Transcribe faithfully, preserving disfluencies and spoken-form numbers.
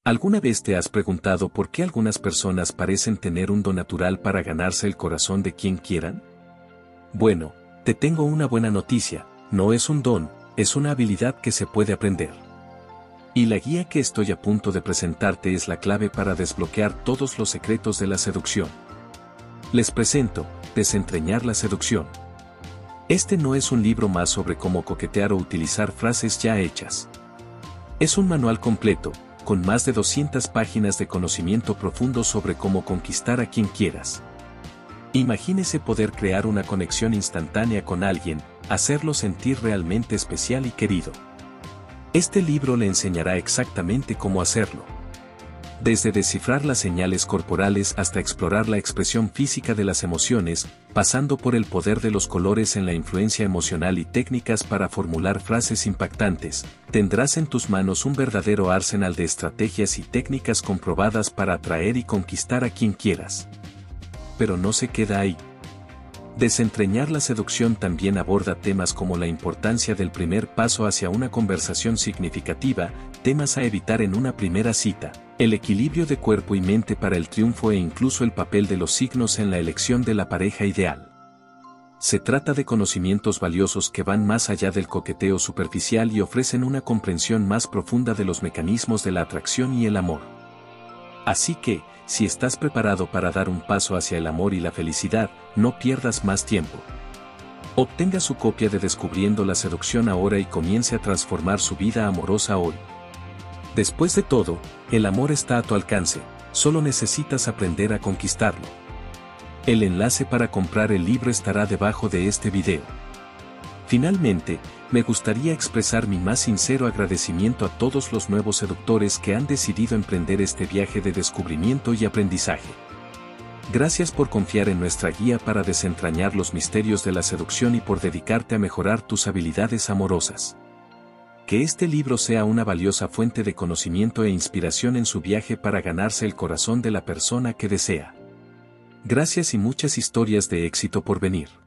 ¿Alguna vez te has preguntado por qué algunas personas parecen tener un don natural para ganarse el corazón de quien quieran? Bueno, te tengo una buena noticia, no es un don, es una habilidad que se puede aprender. Y la guía que estoy a punto de presentarte es la clave para desbloquear todos los secretos de la seducción. Les presento, Desentrañar la seducción. Este no es un libro más sobre cómo coquetear o utilizar frases ya hechas. Es un manual completo, con más de doscientas páginas de conocimiento profundo sobre cómo conquistar a quien quieras. Imagínese poder crear una conexión instantánea con alguien, hacerlo sentir realmente especial y querido. Este libro le enseñará exactamente cómo hacerlo. Desde descifrar las señales corporales hasta explorar la expresión física de las emociones, pasando por el poder de los colores en la influencia emocional y técnicas para formular frases impactantes, tendrás en tus manos un verdadero arsenal de estrategias y técnicas comprobadas para atraer y conquistar a quien quieras. Pero no se queda ahí. Desentrañar la seducción también aborda temas como la importancia del primer paso hacia una conversación significativa, temas a evitar en una primera cita, el equilibrio de cuerpo y mente para el triunfo e incluso el papel de los signos en la elección de la pareja ideal. Se trata de conocimientos valiosos que van más allá del coqueteo superficial y ofrecen una comprensión más profunda de los mecanismos de la atracción y el amor. Así que, si estás preparado para dar un paso hacia el amor y la felicidad, no pierdas más tiempo. Obtenga su copia de Descubriendo la Seducción ahora y comience a transformar su vida amorosa hoy. Después de todo, el amor está a tu alcance, solo necesitas aprender a conquistarlo. El enlace para comprar el libro estará debajo de este video. Finalmente, me gustaría expresar mi más sincero agradecimiento a todos los nuevos seductores que han decidido emprender este viaje de descubrimiento y aprendizaje. Gracias por confiar en nuestra guía para desentrañar los misterios de la seducción y por dedicarte a mejorar tus habilidades amorosas. Que este libro sea una valiosa fuente de conocimiento e inspiración en su viaje para ganarse el corazón de la persona que desea. Gracias y muchas historias de éxito por venir.